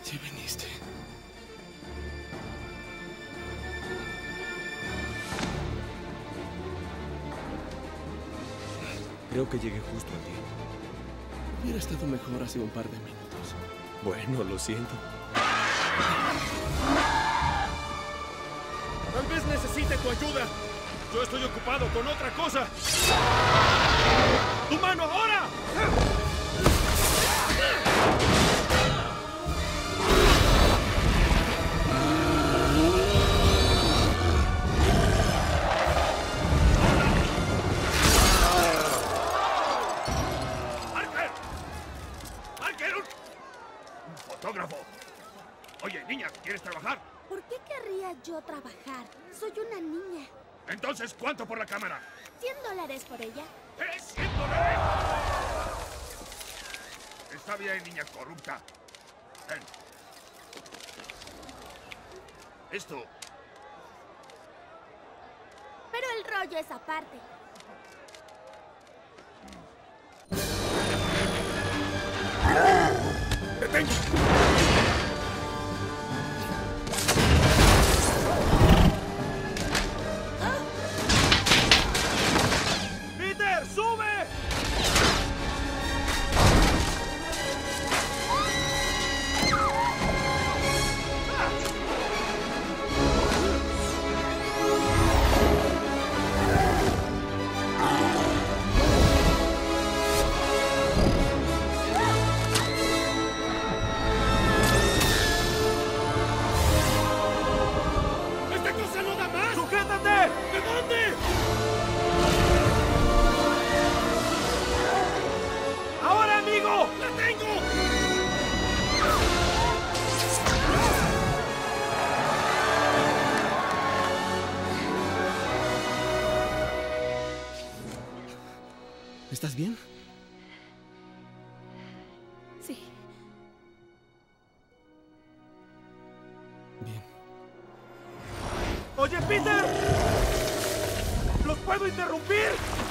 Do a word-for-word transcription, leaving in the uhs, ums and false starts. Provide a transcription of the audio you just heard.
Sí viniste. Creo que llegué justo a tiempo. Hubiera estado mejor hace un par de minutos. Bueno, lo siento. Tal vez necesite tu ayuda. Yo estoy ocupado con otra cosa. ¡Tu mano ahora! ¡Parker! ¡Parker! ¡Un fotógrafo! Oye, niña, ¿quieres trabajar? ¿Por qué querría yo trabajar? Soy una niña. Entonces, ¿cuánto por la cámara? ¿Cien dólares por ella? ¡Eh, cien dólares! Está bien, niña corrupta. Ven. Esto... Pero el rollo es aparte. ¡Detente! ¡Peter, sube! ¡Esta cosa no da más! ¡Sujétate! ¿De dónde? ¡Ahora, amigo! ¡La tengo! ¿Estás bien? Sí. Bien. ¡Oye, Peter! ¿Los puedo interrumpir?